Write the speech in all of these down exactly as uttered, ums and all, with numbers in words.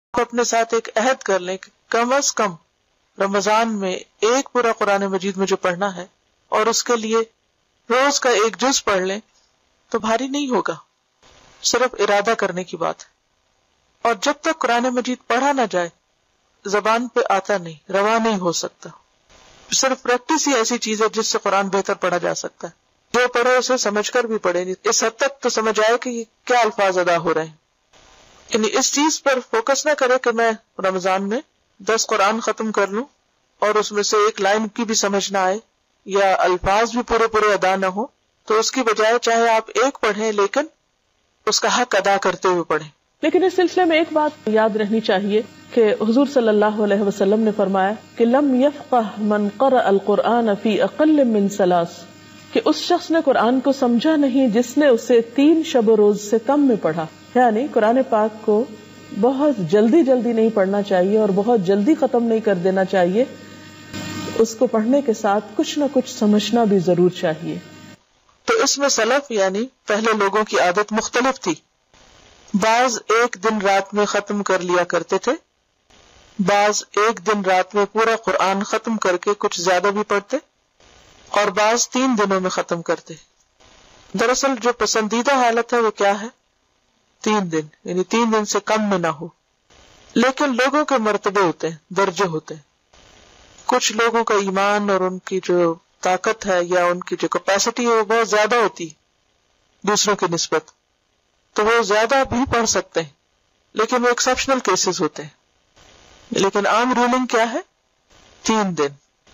آپ اپنے ساتھ ایک عہد کر لیں کہ کم از کم رمضان میں ایک پورا قرآن مجید مجھے پڑھنا ہے اور اس کے لیے روز کا ایک جز پڑھ لیں تو بھاری نہیں ہوگا، صرف ارادہ کرنے کی بات ہے. اور جب تک قرآن مجید پڑھا نہ جائے زبان پہ آتا نہیں، روا نہیں ہو سکتا. صرف پریکٹس ہی ایسی چیز ہے جس سے قرآن بہتر پڑھا جا سکتا ہے. جو پڑھے اسے سمجھ کر بھی پڑھے، اس حد تک تو سمجھ آئے کہ یہ کیا الفاظ ادا ہو رہے ہیں. یعنی اس چیز پر فوکس نہ کرے کہ میں رمضان میں دس قرآن ختم کر لوں اور اس میں سے ایک لائن کی بھی سمجھ نہ آئے یا الفاظ بھی پورے پورے ادا نہ ہو. تو اس کی بجائے چاہے آپ ایک پڑھیں لیکن اس کا حق ادا کرتے ہوئے پڑھیں. لیکن اس سلسلے میں ایک بات یاد رہنی چاہیے کہ حضور صلی اللہ علیہ وسلم نے فرمایا کہ لم یفقہ من قرأ القرآن فی اقل من ثلاث، کہ اس شخص نے قرآن کو سمجھا نہیں جس نے اسے تین شب و روز سے کم میں پڑھا. یعنی قرآن پاک کو بہت جلدی جلدی نہیں پڑھنا چاہیے اور بہت جلدی ختم نہیں کر دینا چاہیے. اس کو پڑھنے کے ساتھ کچھ نہ کچھ سمجھنا بھی ضرور چاہیے. تو اس میں سلف یعنی پہلے لوگوں کی عادت مختلف تھی. بعض ایک دن رات میں ختم کر لیا کرتے تھے، بعض ایک دن رات میں پورا قرآن ختم کر کے کچھ زیادہ بھی پڑھتے، اور بعض تین دنوں میں ختم کرتے. دراصل جو پسندیدہ حالت ہے وہ کیا ہے؟ تین دن، یعنی تین دن سے کم میں نہ ہو. لیکن لوگوں کے مرتبے ہوتے ہیں، درجے ہوتے ہیں. کچھ لوگوں کا ایمان اور ان کی جو طاقت ہے یا ان کی جو کیپیسٹی ہے وہ بہت زیادہ ہوتی دوسروں کی نسبت، تو وہ زیادہ بھی پڑھ سکتے ہیں، لیکن وہ ایکسپشنل کیسز ہوتے ہیں. لیکن عام رولنگ کیا ہے؟ تین دن.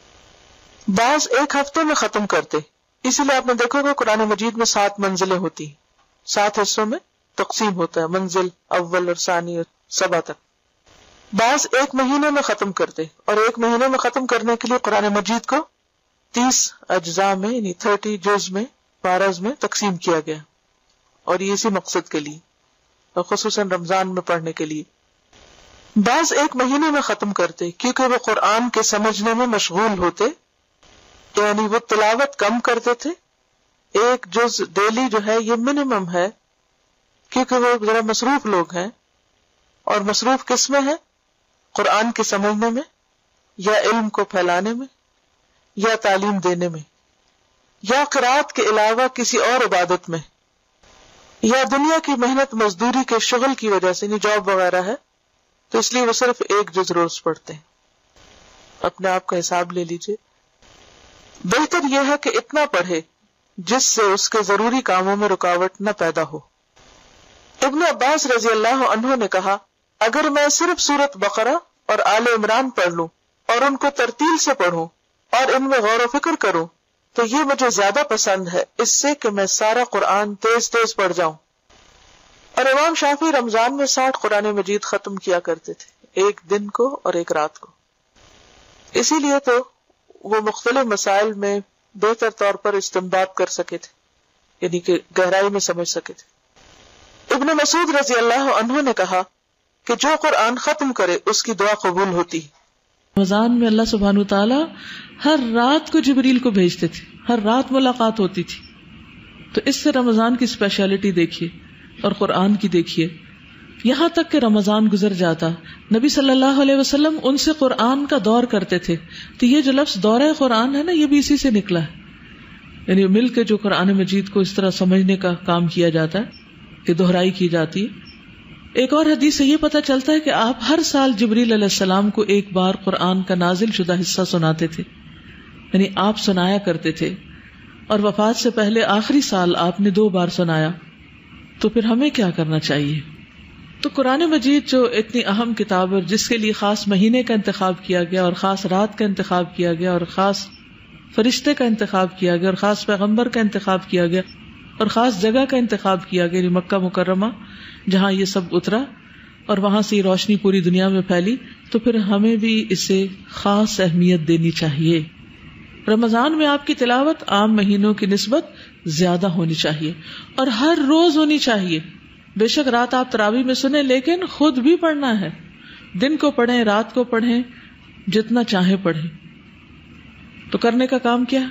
بعض ایک ہفتے میں ختم کرتے. اسی لیے آپ نے دیکھو گا قرآن مجید میں سات منزلیں ہوتی ہیں، سات حصوں میں تقسیم ہوتا ہے، منزل اول اور ثانی اور سبا تک. بعض ایک مہینے میں ختم کرتے، اور ایک مہینے میں ختم کرنے کے لیے قرآن مجید کو تیس اجزاء میں یعنی تھرٹی جز میں پارز میں تقسیم کیا گیا، اور یہ اسی مقصد کے لیے اور خصوصاً رمضان میں پڑھنے کے لیے. بعض ایک مہینے میں ختم کرتے کیونکہ وہ قرآن کے سمجھنے میں مشغول ہوتے، یعنی وہ تلاوت کم کرتے تھے. ایک جز ڈیلی جو ہے یہ منیمم ہے، کیونکہ وہ ذرا مصروف لوگ ہیں، اور مصروف کس میں ہے؟ قرآن کے سمجھنے میں، یا علم کو پھیلانے میں، یا تعلیم دینے میں، یا قرآت کے علاوہ کسی اور عبادت میں، یا دنیا کی محنت مزدوری کے شغل کی وجہ سے، نہیں جاب وغیرہ ہے تو اس لیے وہ صرف ایک جز روز پڑھتے ہیں. اپنے آپ کا حساب لے لیجئے. بہتر یہ ہے کہ اتنا پڑھے جس سے اس کے ضروری کاموں میں رکاوٹ نہ پیدا ہو. ابن عباس رضی اللہ عنہ نے کہا، اگر میں صرف سورۃ بقرہ اور آل عمران پڑھ لوں اور ان کو ترتیل سے پڑھوں اور ان میں غور و فکر کروں تو یہ مجھے زیادہ پسند ہے اس سے کہ میں سارا قرآن تیز تیز پڑھ جاؤں. اور امام شافعی رمضان میں ساٹھ قرآن مجید ختم کیا کرتے تھے، ایک دن کو اور ایک رات کو. اسی لیے تو وہ مختلف مسائل میں بہتر طور پر استنباط کر سکے تھے، یعنی کہ گہرائی میں سمجھ سکے تھے. ابن مسعود رضی اللہ عنہ نے کہا کہ جو قرآن ختم کرے اس کی دعا قبول ہوتی. رمضان میں اللہ سبحانہ وتعالی ہر رات کو جبریل کو بھیجتے تھے، ہر رات ملاقات ہوتی تھی. تو اس سے رمضان کی اسپیشلٹی دیکھیے اور قرآن کی دیکھیے. یہاں تک کہ رمضان گزر جاتا، نبی صلی اللہ علیہ وسلم ان سے قرآن کا دور کرتے تھے. تو یہ جو لفظ دورہ قرآن ہے نا، یہ بھی اسی سے نکلا ہے، یعنی مل کے جو قرآن مجید کو اس طرح سمجھنے کا کام کیا جاتا ہے کہ دہرائی کی جاتی ہے. ایک اور حدیث سے یہ پتہ چلتا ہے کہ آپ ہر سال جبریل علیہ السلام کو ایک بار قرآن کا نازل شدہ حصہ سناتے تھے، یعنی آپ سنایا کرتے تھے. اور وفات سے پہلے آخری سال آپ نے دو بار سنایا. تو پھر ہمیں کیا کرنا چاہیے؟ تو قرآن مجید جو اتنی اہم کتاب ہے، جس کے لیے خاص مہینے کا انتخاب کیا گیا اور خاص رات کا انتخاب کیا گیا اور خاص فرشتے کا انتخاب کیا گیا اور خاص پیغمبر کا انتخاب کیا گیا اور خاص جگہ کا انتخاب کیا گیا، یعنی مکہ مکرمہ جہاں یہ سب اترا اور وہاں سے یہ روشنی پوری دنیا میں پھیلی، تو پھر ہمیں بھی اسے خاص اہمیت دینی چاہیے. رمضان میں آپ کی تلاوت عام مہینوں کی نسبت زیادہ ہونی چاہیے اور ہر روز ہونی چاہیے. بے شک رات آپ تراویح میں سنیں، لیکن خود بھی پڑھنا ہے. دن کو پڑھیں، رات کو پڑھیں، جتنا چاہیں پڑھیں. تو کرنے کا کام کیا؟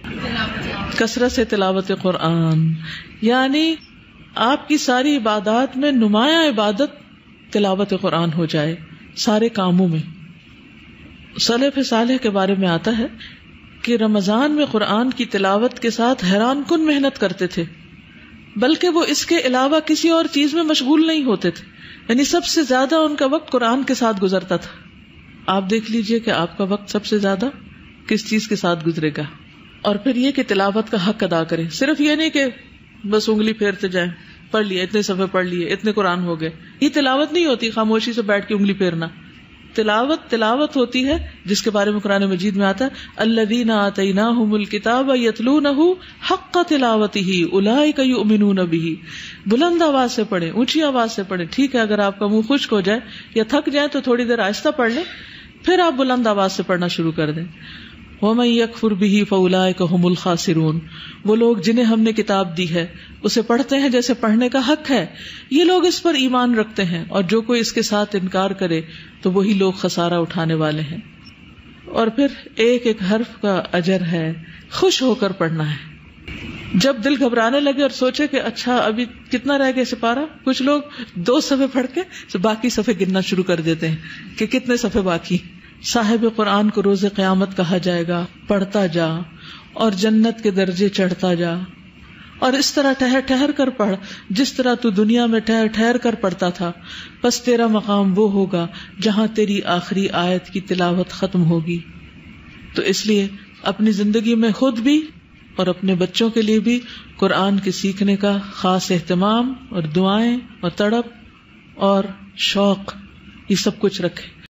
کثرت سے تلاوت قرآن. یعنی آپ کی ساری عبادات میں نمایاں عبادت تلاوت قرآن ہو جائے سارے کاموں میں. سلف صالح کے بارے میں آتا ہے کہ رمضان میں قرآن کی تلاوت کے ساتھ حیران کن محنت کرتے تھے، بلکہ وہ اس کے علاوہ کسی اور چیز میں مشغول نہیں ہوتے تھے. یعنی سب سے زیادہ ان کا وقت قرآن کے ساتھ گزرتا تھا. آپ دیکھ لیجئے کہ آپ کا وقت سب سے زیادہ کس چیز کے ساتھ گزرے گا. اور پھر یہ کہ تلاوت کا حق ادا کریں. صرف یہ نہیں کہ بس انگلی پھیرتے جائیں، پڑھ لیے اتنے صفحے پڑھ لیے اتنے قرآن ہو گئے. یہ تلاوت نہیں ہوتی خاموشی سے بیٹھ کے انگلی پھیرنا. تلاوت تلاوت ہوتی ہے جس کے بارے میں قرآن مجید میں آتا ہے الذین آتیناہم الکتاب یتلونہ حق تلاوتہ اولئک یؤمنون بہ. بلند آواز سے پڑھیں، اونچی آواز سے پڑھیں. ٹھیک ہے اگر آپ کا منہ خشک ہو جائے یا تھک جائے تو تھوڑی دیر آہستہ پڑھ لیں، پھر آپ بلند آواز سے پڑھنا شروع کر دیں. وَمَن يَكْفُرْ بِهِ فَأُولَٰئِكَ هُمُ الْخَاسِرُونَ. وہ لوگ جنہیں ہم نے کتاب دی ہے اسے پڑھتے ہیں جیسے پڑھنے کا حق ہے، یہ لوگ اس پر ایمان رکھتے ہیں، اور جو کوئی اس کے ساتھ انکار کرے تو وہی لوگ خسارہ اٹھانے والے ہیں. اور پھر ایک ایک حرف کا اجر ہے، خوش ہو کر پڑھنا ہے. جب دل گھبرانے لگے اور سوچے کہ اچھا ابھی کتنا رہ گیا سپارہ، کچھ لوگ دو صفحے پڑھ کے باقی صفحے گننا شروع کر دیتے ہیں کہ کتنے صفحے باقی. صاحب قرآن کو روز قیامت کہا جائے گا پڑھتا جا اور جنت کے درجے چڑھتا جا، اور اس طرح ٹھہر ٹھہر کر پڑھ جس طرح تو دنیا میں ٹھہر ٹھہر کر پڑھتا تھا. بس تیرا مقام وہ ہوگا جہاں تیری آخری آیت کی تلاوت ختم ہوگی. تو اس لیے اپنی زندگی میں خود بھی اور اپنے بچوں کے لیے بھی قرآن کے سیکھنے کا خاص اہتمام اور دعائیں اور تڑپ اور شوق یہ سب کچھ رکھیں.